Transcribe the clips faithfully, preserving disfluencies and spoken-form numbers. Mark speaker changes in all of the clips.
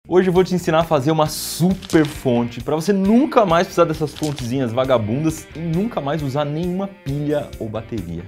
Speaker 1: Hoje eu vou te ensinar a fazer uma super fonte para você nunca mais precisar dessas fontezinhas vagabundas e nunca mais usar nenhuma pilha ou bateria.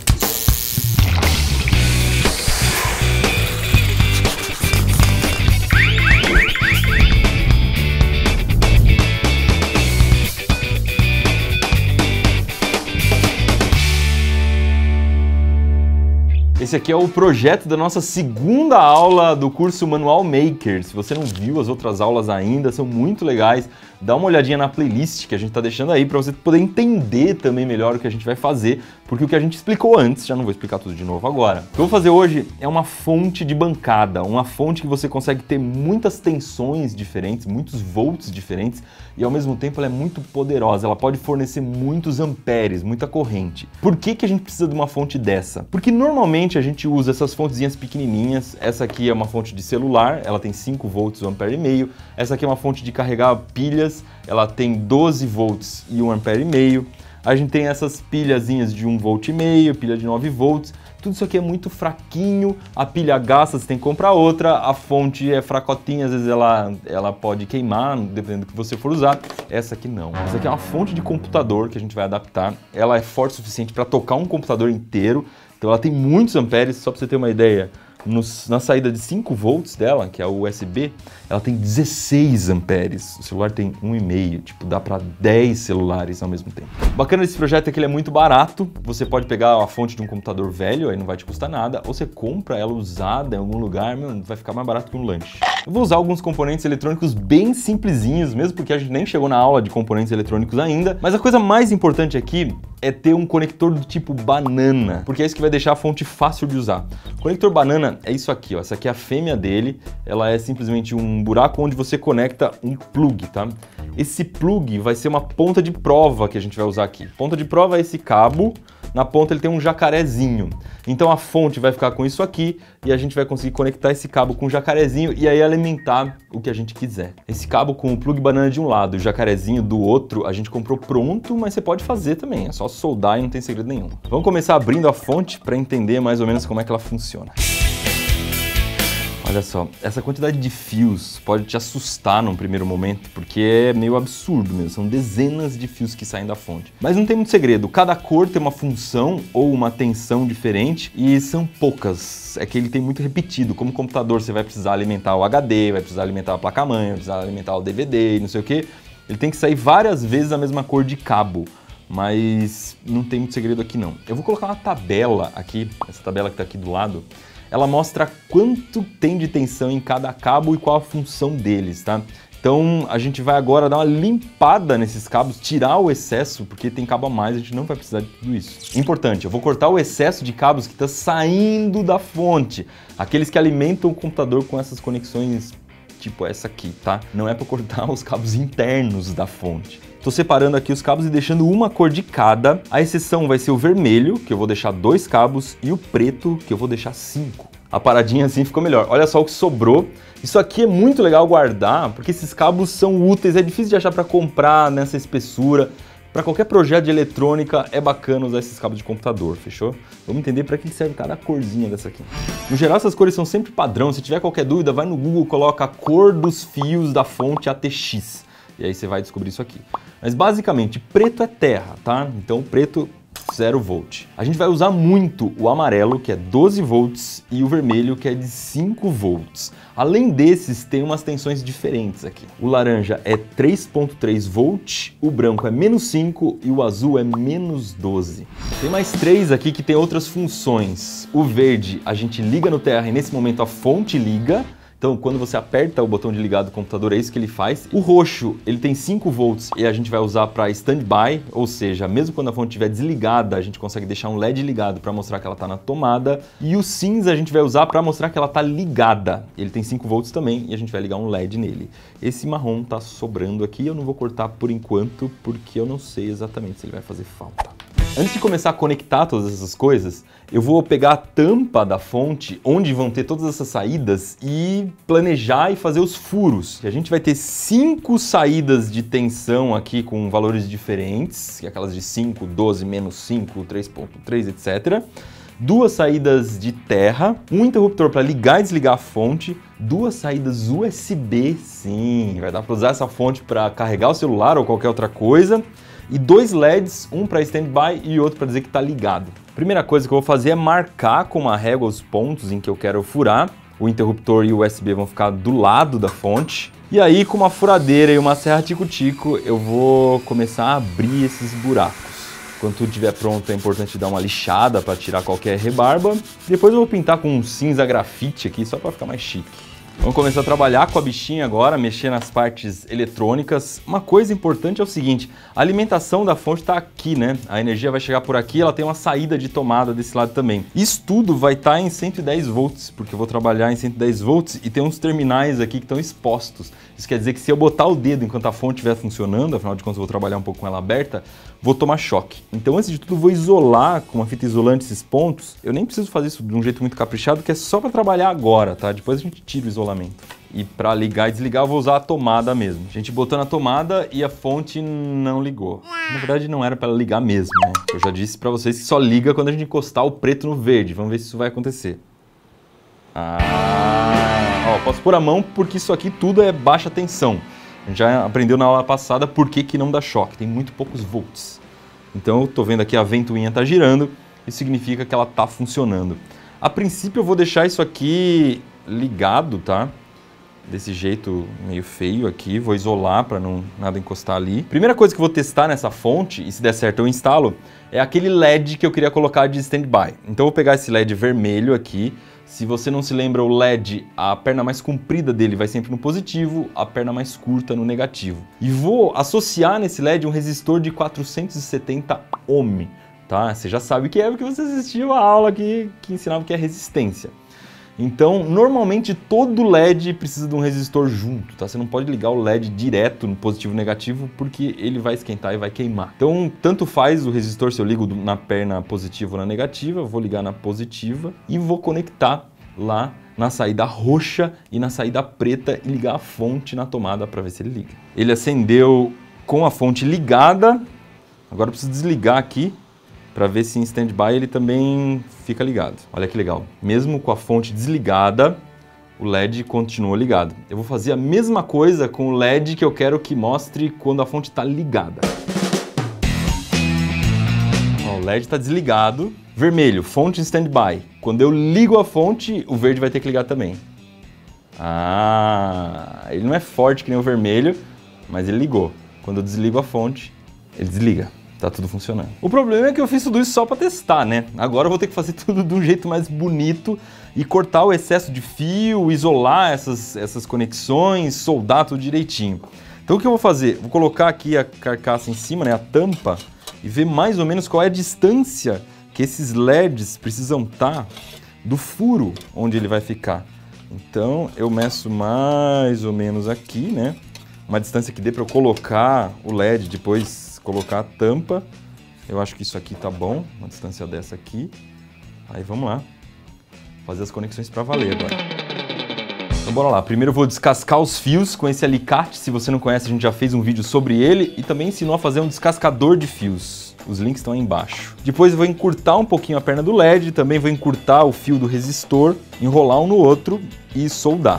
Speaker 1: Esse aqui é o projeto da nossa segunda aula do curso Manual Maker. Se você não viu as outras aulas ainda, são muito legais. Dá uma olhadinha na playlist que a gente está deixando aí para você poder entender também melhor o que a gente vai fazer, porque o que a gente explicou antes, já não vou explicar tudo de novo agora. O que eu vou fazer hoje é uma fonte de bancada, uma fonte que você consegue ter muitas tensões diferentes, muitos volts diferentes e ao mesmo tempo ela é muito poderosa, ela pode fornecer muitos amperes, muita corrente. Por que que a gente precisa de uma fonte dessa? Porque normalmente a gente usa essas fontezinhas pequenininhas. Essa aqui é uma fonte de celular, ela tem cinco volts, um ampere e meio. Essa aqui é uma fonte de carregar pilhas, ela tem doze volts e um ampere e meio. A gente tem essas pilhazinhas de um volt e meio, pilha de nove volts. Tudo isso aqui é muito fraquinho, a pilha gasta, você tem que comprar outra, a fonte é fracotinha, às vezes ela, ela pode queimar, dependendo do que você for usar. Essa aqui não. Essa aqui é uma fonte de computador que a gente vai adaptar. Ela é forte o suficiente para tocar um computador inteiro. Então ela tem muitos amperes, só para você ter uma ideia, nos, na saída de cinco volts dela, que é o U S B, ela tem dezesseis amperes. O celular tem um e meio, tipo, dá para dez celulares ao mesmo tempo. O bacana desse projeto é que ele é muito barato. Você pode pegar a fonte de um computador velho, aí não vai te custar nada, ou você compra ela usada em algum lugar, meu, vai ficar mais barato que um lanche. Eu vou usar alguns componentes eletrônicos bem simplesinhos, mesmo porque a gente nem chegou na aula de componentes eletrônicos ainda, mas a coisa mais importante aqui é ter um conector do tipo banana, porque é isso que vai deixar a fonte fácil de usar. O conector banana é isso aqui, ó. Essa aqui é a fêmea dele, ela é simplesmente um buraco onde você conecta um plug, tá? Esse plug vai ser uma ponta de prova que a gente vai usar aqui. Ponta de prova é esse cabo, na ponta ele tem um jacarezinho. Então a fonte vai ficar com isso aqui e a gente vai conseguir conectar esse cabo com o jacarezinho e aí alimentar o que a gente quiser. Esse cabo com o plug banana de um lado e o jacarezinho do outro, a gente comprou pronto, mas você pode fazer também, é só soldar e não tem segredo nenhum. Vamos começar abrindo a fonte para entender mais ou menos como é que ela funciona. Olha só, essa quantidade de fios pode te assustar num primeiro momento, porque é meio absurdo mesmo, são dezenas de fios que saem da fonte. Mas não tem muito segredo, cada cor tem uma função ou uma tensão diferente e são poucas, é que ele tem muito repetido. Como computador você vai precisar alimentar o H D, vai precisar alimentar a placa-mãe, vai precisar alimentar o D V D e não sei o que, ele tem que sair várias vezes a mesma cor de cabo. Mas não tem muito segredo aqui não. Eu vou colocar uma tabela aqui, essa tabela que está aqui do lado, ela mostra quanto tem de tensão em cada cabo e qual a função deles, tá? Então a gente vai agora dar uma limpada nesses cabos, tirar o excesso, porque tem cabo a mais, a gente não vai precisar de tudo isso. Importante, eu vou cortar o excesso de cabos que está saindo da fonte, aqueles que alimentam o computador com essas conexões tipo essa aqui, tá? Não é para cortar os cabos internos da fonte. Tô separando aqui os cabos e deixando uma cor de cada. A exceção vai ser o vermelho, que eu vou deixar dois cabos, e o preto, que eu vou deixar cinco. A paradinha assim ficou melhor. Olha só o que sobrou. Isso aqui é muito legal guardar, porque esses cabos são úteis, é difícil de achar para comprar nessa espessura. Para qualquer projeto de eletrônica é bacana usar esses cabos de computador, fechou? Vamos entender para que serve cada corzinha dessa aqui. No geral, essas cores são sempre padrão. Se tiver qualquer dúvida, vai no Google, coloca a cor dos fios da fonte A T X. E aí você vai descobrir isso aqui. Mas basicamente, preto é terra, tá? Então preto, zero volt. A gente vai usar muito o amarelo, que é doze volts, e o vermelho, que é de cinco volts. Além desses, tem umas tensões diferentes aqui. O laranja é três ponto três volts, o branco é menos cinco e o azul é menos doze. Tem mais três aqui que tem outras funções. O verde a gente liga no terra e nesse momento a fonte liga. Então, quando você aperta o botão de ligar do computador, é isso que ele faz. O roxo, ele tem cinco volts e a gente vai usar para standby, ou seja, mesmo quando a fonte estiver desligada, a gente consegue deixar um L E D ligado para mostrar que ela está na tomada. E o cinza a gente vai usar para mostrar que ela está ligada. Ele tem cinco volts também e a gente vai ligar um L E D nele. Esse marrom está sobrando aqui, eu não vou cortar por enquanto, porque eu não sei exatamente se ele vai fazer falta. Antes de começar a conectar todas essas coisas, eu vou pegar a tampa da fonte, onde vão ter todas essas saídas, e planejar e fazer os furos. E a gente vai ter cinco saídas de tensão aqui com valores diferentes, que é aquelas de cinco, doze, menos cinco, três ponto três, etcétera. Duas saídas de terra, um interruptor para ligar e desligar a fonte, duas saídas U S B, sim, vai dar para usar essa fonte para carregar o celular ou qualquer outra coisa, e dois L E Ds, um para standby e outro para dizer que está ligado. Primeira coisa que eu vou fazer é marcar com uma régua os pontos em que eu quero furar. O interruptor e o U S B vão ficar do lado da fonte. E aí, com uma furadeira e uma serra tico-tico, eu vou começar a abrir esses buracos. Quando tudo estiver pronto, é importante dar uma lixada para tirar qualquer rebarba. Depois eu vou pintar com um cinza grafite aqui, só para ficar mais chique. Vamos começar a trabalhar com a bichinha agora, mexer nas partes eletrônicas. Uma coisa importante é o seguinte, a alimentação da fonte está aqui, né? A energia vai chegar por aqui, ela tem uma saída de tomada desse lado também. Isso tudo vai estar em cento e dez volts, porque eu vou trabalhar em cento e dez volts e tem uns terminais aqui que estão expostos. Isso quer dizer que se eu botar o dedo enquanto a fonte estiver funcionando, afinal de contas eu vou trabalhar um pouco com ela aberta, vou tomar choque. Então, antes de tudo, vou isolar com uma fita isolante esses pontos. Eu nem preciso fazer isso de um jeito muito caprichado, que é só para trabalhar agora, tá? Depois a gente tira o isolamento. E para ligar e desligar, eu vou usar a tomada mesmo. A gente botou na tomada e a fonte não ligou. Na verdade, não era para ela ligar mesmo, né? Eu já disse para vocês que só liga quando a gente encostar o preto no verde. Vamos ver se isso vai acontecer. Ah, ó, posso pôr a mão porque isso aqui tudo é baixa tensão. A gente já aprendeu na aula passada por que que não dá choque, tem muito poucos volts. Então eu tô vendo aqui a ventoinha tá girando, isso significa que ela tá funcionando. A princípio eu vou deixar isso aqui ligado, tá? Desse jeito meio feio aqui, vou isolar para não nada encostar ali. Primeira coisa que eu vou testar nessa fonte, e se der certo eu instalo, é aquele L E D que eu queria colocar de standby. Então eu vou pegar esse L E D vermelho aqui. Se você não se lembra, o L E D, a perna mais comprida dele vai sempre no positivo, a perna mais curta no negativo. E vou associar nesse L E D um resistor de quatrocentos e setenta ohm, tá? Você já sabe o que é, porque você assistiu a aula que, que ensinava o que é resistência. Então, normalmente todo L E D precisa de um resistor junto, tá? Você não pode ligar o L E D direto no positivo e negativo, porque ele vai esquentar e vai queimar. Então, tanto faz o resistor se eu ligo na perna positiva ou na negativa, eu vou ligar na positiva e vou conectar lá na saída roxa e na saída preta e ligar a fonte na tomada para ver se ele liga. Ele acendeu com a fonte ligada, agora eu preciso desligar aqui para ver se em standby ele também fica ligado. Olha que legal. Mesmo com a fonte desligada, o L E D continua ligado. Eu vou fazer a mesma coisa com o L E D que eu quero que mostre quando a fonte está ligada. Ó, o L E D está desligado. Vermelho, fonte em standby. Quando eu ligo a fonte, o verde vai ter que ligar também. Ah, ele não é forte que nem o vermelho, mas ele ligou. Quando eu desligo a fonte, ele desliga. Tá tudo funcionando. O problema é que eu fiz tudo isso só para testar, né? Agora eu vou ter que fazer tudo de um jeito mais bonito e cortar o excesso de fio, isolar essas, essas conexões, soldar tudo direitinho. Então o que eu vou fazer? Vou colocar aqui a carcaça em cima, né, a tampa, e ver mais ou menos qual é a distância que esses L E Ds precisam estar do furo onde ele vai ficar. Então eu meço mais ou menos aqui, né? Uma distância que dê para eu colocar o L E D, depois colocar a tampa. Eu acho que isso aqui tá bom, uma distância dessa aqui. Aí vamos lá, fazer as conexões para valer agora. Então bora lá, primeiro eu vou descascar os fios com esse alicate. Se você não conhece, a gente já fez um vídeo sobre ele e também ensinou a fazer um descascador de fios. Os links estão aí embaixo. Depois eu vou encurtar um pouquinho a perna do L E D, também vou encurtar o fio do resistor, enrolar um no outro e soldar.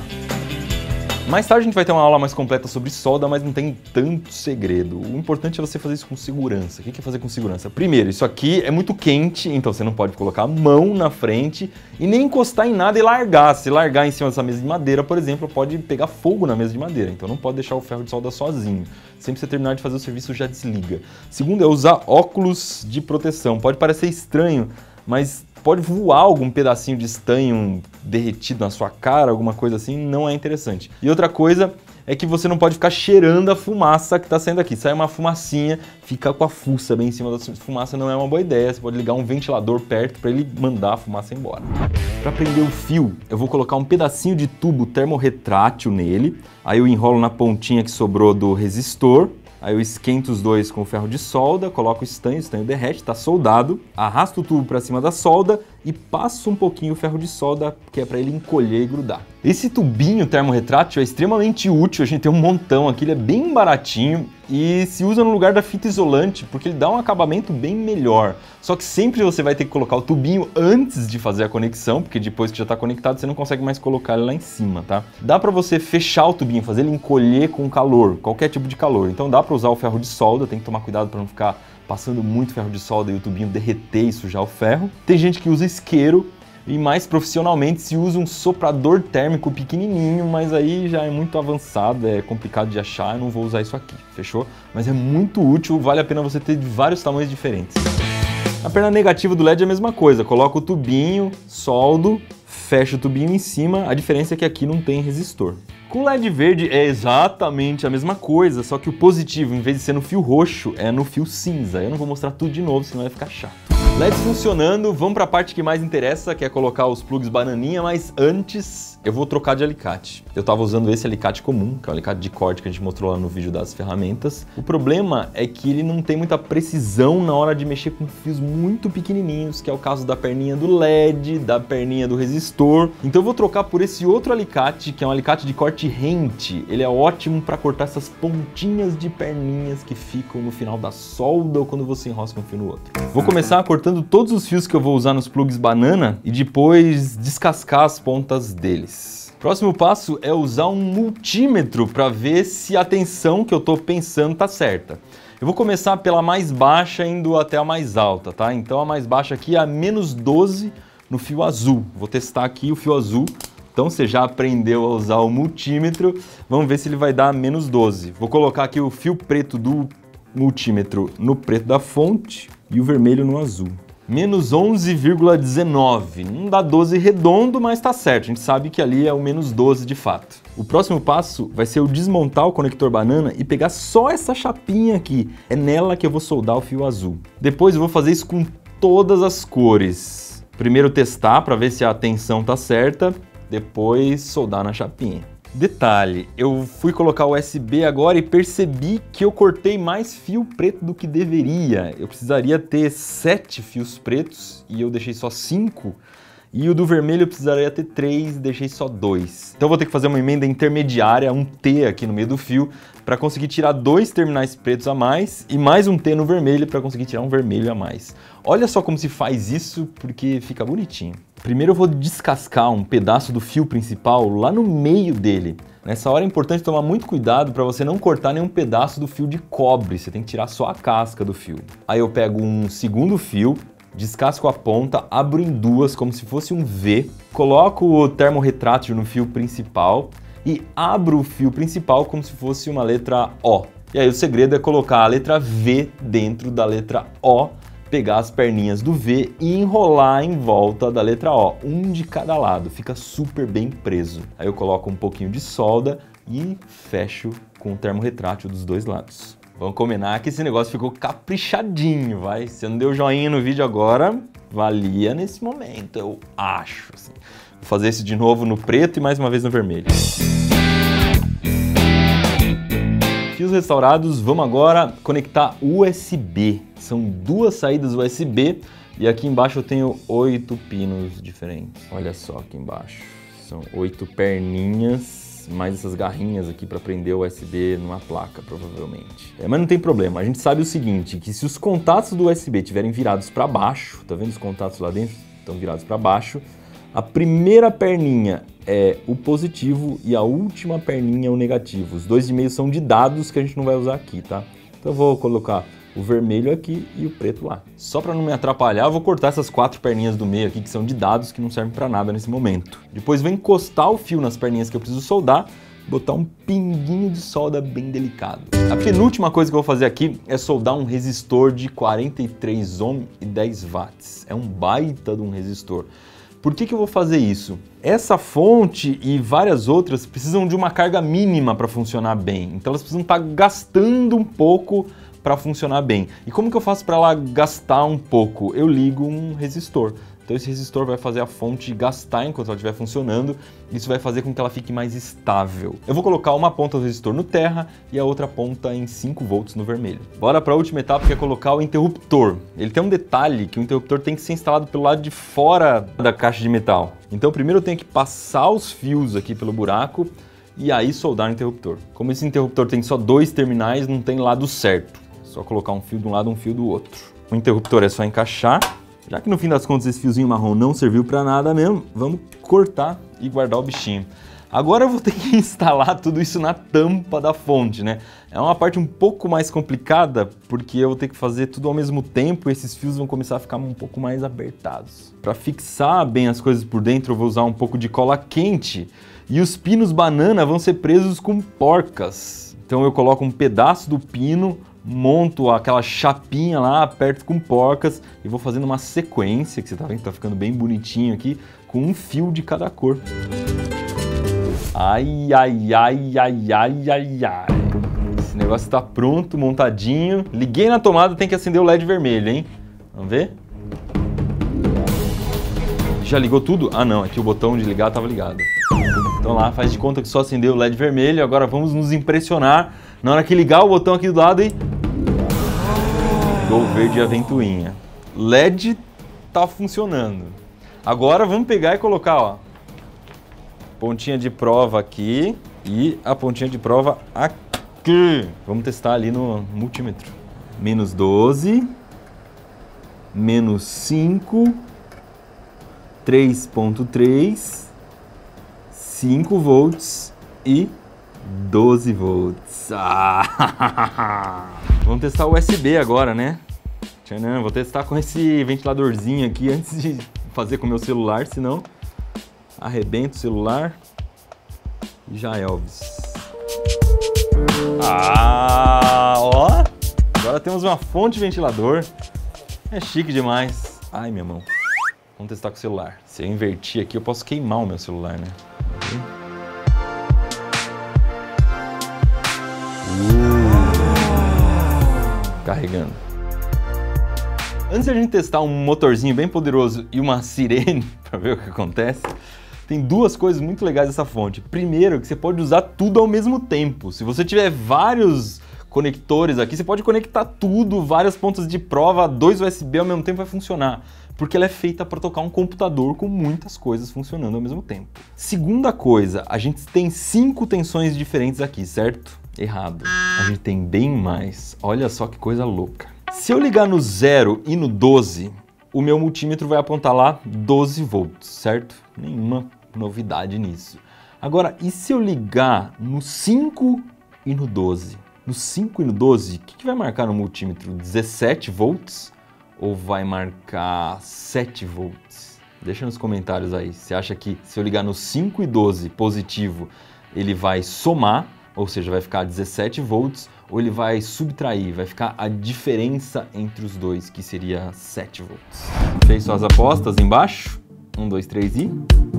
Speaker 1: Mais tarde a gente vai ter uma aula mais completa sobre solda, mas não tem tanto segredo. O importante é você fazer isso com segurança. O que é fazer com segurança? Primeiro, isso aqui é muito quente, então você não pode colocar a mão na frente e nem encostar em nada e largar. Se largar em cima dessa mesa de madeira, por exemplo, pode pegar fogo na mesa de madeira. Então não pode deixar o ferro de solda sozinho. Sempre que você terminar de fazer o serviço, já desliga. Segundo é usar óculos de proteção. Pode parecer estranho, mas pode voar algum pedacinho de estanho derretido na sua cara, alguma coisa assim, não é interessante. E outra coisa é que você não pode ficar cheirando a fumaça que está saindo aqui. Sai uma fumacinha, fica com a fuça bem em cima da fumaça, não é uma boa ideia. Você pode ligar um ventilador perto para ele mandar a fumaça embora. Para prender o fio, eu vou colocar um pedacinho de tubo termorretrátil nele. Aí eu enrolo na pontinha que sobrou do resistor. Aí eu esquento os dois com o ferro de solda, coloco o estanho, o estanho derrete, está soldado, arrasto o tubo para cima da solda e passo um pouquinho o ferro de solda, que é para ele encolher e grudar. Esse tubinho termorretrátil é extremamente útil, a gente tem um montão aqui, ele é bem baratinho e se usa no lugar da fita isolante porque ele dá um acabamento bem melhor. Só que sempre você vai ter que colocar o tubinho antes de fazer a conexão, porque depois que já está conectado você não consegue mais colocar ele lá em cima, tá? Dá para você fechar o tubinho, fazer ele encolher com calor, qualquer tipo de calor. Então dá para usar o ferro de solda, tem que tomar cuidado para não ficar passando muito ferro de solda e o tubinho derreter e sujar o ferro. Tem gente que usa isqueiro. E mais profissionalmente se usa um soprador térmico pequenininho, mas aí já é muito avançado, é complicado de achar, eu não vou usar isso aqui, fechou? Mas é muito útil, vale a pena você ter de vários tamanhos diferentes. A perna negativa do L E D é a mesma coisa, coloca o tubinho, soldo, fecha o tubinho em cima, a diferença é que aqui não tem resistor. Com o L E D verde é exatamente a mesma coisa, só que o positivo, em vez de ser no fio roxo, é no fio cinza. Eu não vou mostrar tudo de novo, senão vai ficar chato. L E Ds funcionando, vamos para a parte que mais interessa, que é colocar os plugs bananinha, mas antes eu vou trocar de alicate. Eu estava usando esse alicate comum, que é o alicate de corte que a gente mostrou lá no vídeo das ferramentas. O problema é que ele não tem muita precisão na hora de mexer com fios muito pequenininhos, que é o caso da perninha do L E D, da perninha do resistor. Então eu vou trocar por esse outro alicate, que é um alicate de corte rente. Ele é ótimo para cortar essas pontinhas de perninhas que ficam no final da solda ou quando você enrosca um fio no outro. Vou começar cortando todos os fios que eu vou usar nos plugs banana e depois descascar as pontas deles. Próximo passo é usar um multímetro para ver se a tensão que eu estou pensando está certa. Eu vou começar pela mais baixa indo até a mais alta, tá? Então a mais baixa aqui é a menos doze no fio azul. Vou testar aqui o fio azul. Então você já aprendeu a usar o multímetro. Vamos ver se ele vai dar menos doze. Vou colocar aqui o fio preto do multímetro no preto da fonte e o vermelho no azul. Menos onze vírgula dezenove. Não dá doze redondo, mas tá certo. A gente sabe que ali é o menos doze de fato. O próximo passo vai ser eu desmontar o conector banana e pegar só essa chapinha aqui. É nela que eu vou soldar o fio azul. Depois eu vou fazer isso com todas as cores. Primeiro testar para ver se a tensão tá certa, depois soldar na chapinha. Detalhe, eu fui colocar o U S B agora e percebi que eu cortei mais fio preto do que deveria. Eu precisaria ter sete fios pretos e eu deixei só cinco. E o do vermelho eu precisaria ter três e deixei só dois. Então eu vou ter que fazer uma emenda intermediária, um T aqui no meio do fio, para conseguir tirar dois terminais pretos a mais e mais um T no vermelho para conseguir tirar um vermelho a mais. Olha só como se faz isso, porque fica bonitinho. Primeiro eu vou descascar um pedaço do fio principal lá no meio dele. Nessa hora é importante tomar muito cuidado para você não cortar nenhum pedaço do fio de cobre, você tem que tirar só a casca do fio. Aí eu pego um segundo fio, descasco a ponta, abro em duas como se fosse um V, coloco o termorretrátil no fio principal e abro o fio principal como se fosse uma letra O. E aí o segredo é colocar a letra V dentro da letra O, pegar as perninhas do V e enrolar em volta da letra O, um de cada lado, fica super bem preso. Aí eu coloco um pouquinho de solda e fecho com o termorretrátil dos dois lados. Vamos combinar que esse negócio ficou caprichadinho, vai? Se não deu joinha no vídeo agora, valia nesse momento, eu acho. Assim. Vou fazer isso de novo no preto e mais uma vez no vermelho. Fios restaurados, vamos agora conectar U S B. São duas saídas U S B e aqui embaixo eu tenho oito pinos diferentes. Olha só aqui embaixo, são oito perninhas, mais essas garrinhas aqui para prender o U S B numa placa, provavelmente. É, mas não tem problema, a gente sabe o seguinte, que se os contatos do U S B estiverem virados para baixo, tá vendo os contatos lá dentro? Estão virados para baixo. A primeira perninha é o positivo e a última perninha é o negativo. Os dois de meio são de dados que a gente não vai usar aqui, tá? Então eu vou colocar o vermelho aqui e o preto lá. Só para não me atrapalhar, eu vou cortar essas quatro perninhas do meio aqui, que são de dados, que não servem para nada nesse momento. Depois vou encostar o fio nas perninhas que eu preciso soldar, botar um pinguinho de solda bem delicado. A penúltima coisa que eu vou fazer aqui é soldar um resistor de quarenta e três ohms e dez watts. É um baita de um resistor. Por que que eu vou fazer isso? Essa fonte e várias outras precisam de uma carga mínima para funcionar bem. Então elas precisam estar gastando um pouco para funcionar bem. E como que eu faço para ela gastar um pouco? Eu ligo um resistor. Então esse resistor vai fazer a fonte gastar enquanto ela estiver funcionando. Isso vai fazer com que ela fique mais estável. Eu vou colocar uma ponta do resistor no terra e a outra ponta em cinco volts no vermelho. Bora para a última etapa, que é colocar o interruptor. Ele tem um detalhe, que o interruptor tem que ser instalado pelo lado de fora da caixa de metal. Então primeiro eu tenho que passar os fios aqui pelo buraco e aí soldar o interruptor. Como esse interruptor tem só dois terminais, não tem lado certo. É só colocar um fio de um lado e um fio do outro. O interruptor é só encaixar. Já que no fim das contas esse fiozinho marrom não serviu para nada mesmo, vamos cortar e guardar o bichinho. Agora eu vou ter que instalar tudo isso na tampa da fonte, né? É uma parte um pouco mais complicada, porque eu vou ter que fazer tudo ao mesmo tempo e esses fios vão começar a ficar um pouco mais apertados. Para fixar bem as coisas por dentro, eu vou usar um pouco de cola quente e os pinos banana vão ser presos com porcas. Então eu coloco um pedaço do pino, monto aquela chapinha lá, aperto com porcas e vou fazendo uma sequência, que você tá vendo que tá ficando bem bonitinho aqui, com um fio de cada cor. Ai, ai, ai, ai, ai, ai, ai. Esse negócio tá pronto, montadinho. Liguei na tomada, tem que acender o L E D vermelho, hein? Vamos ver? Já ligou tudo? Ah não, aqui o botão de ligar estava ligado. Então lá, faz de conta que só acendeu o L E D vermelho. Agora vamos nos impressionar na hora que ligar o botão aqui do lado e... ligou o verde e a ventoinha. L E D tá funcionando. Agora vamos pegar e colocar, ó, pontinha de prova aqui e a pontinha de prova aqui. Vamos testar ali no multímetro. Menos doze, menos cinco, três ponto três, cinco volts e doze volts. Ah! Vamos testar o U S B agora, né? Tcharam, vou testar com esse ventiladorzinho aqui antes de fazer com o meu celular, senão arrebenta o celular e já Elvis. Ah, ó! Agora temos uma fonte de ventilador. É chique demais. Ai, minha mão. Vamos testar com o celular. Se eu invertir aqui, eu posso queimar o meu celular, né? Uh, carregando. Antes de a gente testar um motorzinho bem poderoso e uma sirene para ver o que acontece, tem duas coisas muito legais dessa fonte. Primeiro, que você pode usar tudo ao mesmo tempo. Se você tiver vários conectores aqui, você pode conectar tudo, várias pontas de prova, dois U S B ao mesmo tempo vai funcionar. Porque ela é feita para tocar um computador com muitas coisas funcionando ao mesmo tempo. Segunda coisa, a gente tem cinco tensões diferentes aqui, certo? Errado. A gente tem bem mais. Olha só que coisa louca. Se eu ligar no zero e no doze, o meu multímetro vai apontar lá doze volts, certo? Nenhuma novidade nisso. Agora, e se eu ligar no cinco e no doze? No cinco e no doze, o que, que vai marcar no multímetro? dezessete volts ou vai marcar sete volts? Deixa nos comentários aí. Você acha que se eu ligar no cinco e doze positivo, ele vai somar, ou seja, vai ficar dezessete volts, ou ele vai subtrair, vai ficar a diferença entre os dois, que seria sete volts. Fez suas apostas embaixo? um, dois, três e...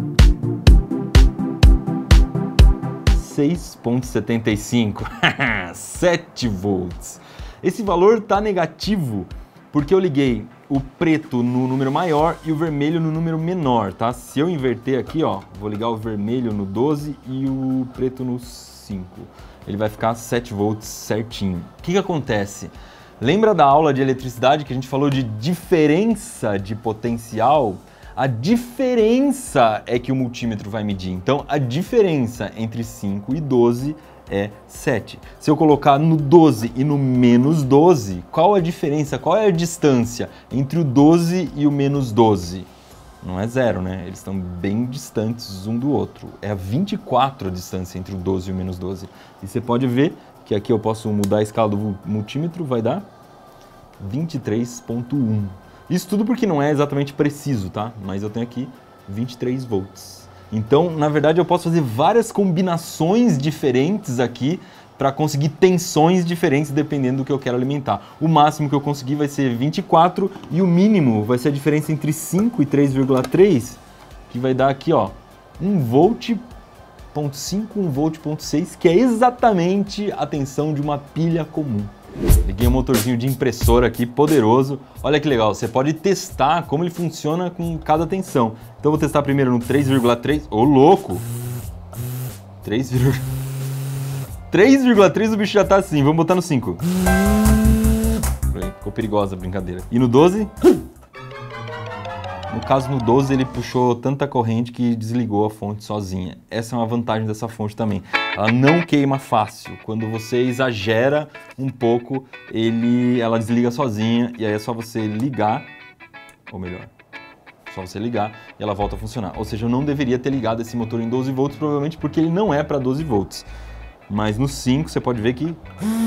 Speaker 1: seis ponto setenta e cinco. sete volts. Esse valor está negativo porque eu liguei o preto no número maior e o vermelho no número menor, tá? Se eu inverter aqui, ó, vou ligar o vermelho no doze e o preto no cinco. Ele vai ficar sete volts certinho. O que que acontece? Lembra da aula de eletricidade que a gente falou de diferença de potencial? A diferença é que o multímetro vai medir. Então, a diferença entre cinco e doze é sete. Se eu colocar no doze e no menos doze, qual a diferença, qual é a distância entre o doze e o menos doze? Não é zero, né? Eles estão bem distantes um do outro. É a vinte e quatro a distância entre o doze e o menos doze. E você pode ver que aqui eu posso mudar a escala do multímetro, vai dar vinte e três ponto um. Isso tudo porque não é exatamente preciso, tá? Mas eu tenho aqui vinte e três volts. Então, na verdade, eu posso fazer várias combinações diferentes aqui para conseguir tensões diferentes dependendo do que eu quero alimentar. O máximo que eu conseguir vai ser vinte e quatro e o mínimo vai ser a diferença entre cinco e três vírgula três, que vai dar aqui, ó, um volt ponto cinco, um volt ponto seis, que é exatamente a tensão de uma pilha comum. Liguei um motorzinho de impressora aqui, poderoso. Olha que legal, você pode testar como ele funciona com cada tensão. Então eu vou testar primeiro no três vírgula três. Ô, louco! três vírgula três o bicho já tá assim, vamos botar no cinco. Ficou perigosa a brincadeira. E no doze? No caso, no doze, ele puxou tanta corrente que desligou a fonte sozinha. Essa é uma vantagem dessa fonte também. Ela não queima fácil. Quando você exagera um pouco, ele, ela desliga sozinha e aí é só você ligar, ou melhor, só você ligar e ela volta a funcionar. Ou seja, eu não deveria ter ligado esse motor em doze volts, provavelmente porque ele não é para doze volts. Mas no cinco você pode ver que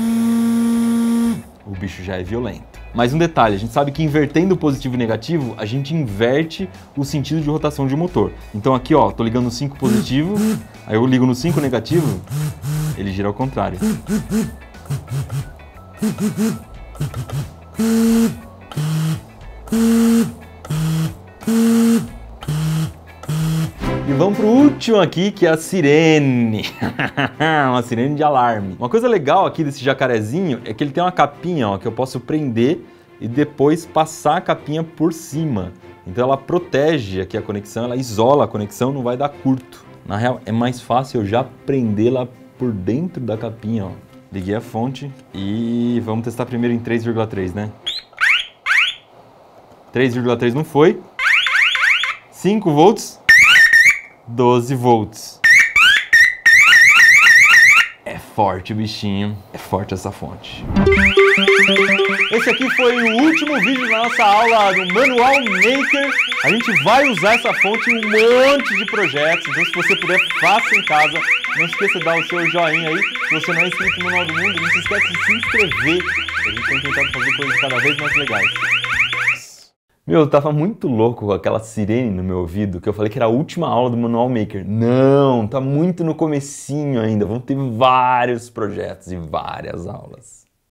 Speaker 1: o bicho já é violento. Mas um detalhe, a gente sabe que invertendo o positivo e negativo, a gente inverte o sentido de rotação de motor. Então aqui, ó, tô ligando no cinco positivo, aí eu ligo no cinco negativo, ele gira ao contrário. E vamos pro último aqui, que é a sirene. Uma sirene de alarme. Uma coisa legal aqui desse jacarezinho é que ele tem uma capinha, ó, que eu posso prender e depois passar a capinha por cima. Então ela protege aqui a conexão, ela isola a conexão, não vai dar curto. Na real, é mais fácil eu já prendê-la por dentro da capinha, ó. Liguei a fonte e vamos testar primeiro em três vírgula três, né? três vírgula três não foi. cinco volts. doze volts. É forte o bichinho, é forte essa fonte. Esse aqui foi o último vídeo da nossa aula do Manual Maker. A gente vai usar essa fonte em um monte de projetos, então se você puder, faça em casa. Não esqueça de dar o seu joinha aí. Se você não é inscrito no Manual do Mundo, não se esqueça de se inscrever. A gente tem tentado fazer coisas cada vez mais legais. Meu, eu tava muito louco com aquela sirene no meu ouvido, que eu falei que era a última aula do Manual Maker. Não, tá muito no comecinho ainda. Vão ter vários projetos e várias aulas.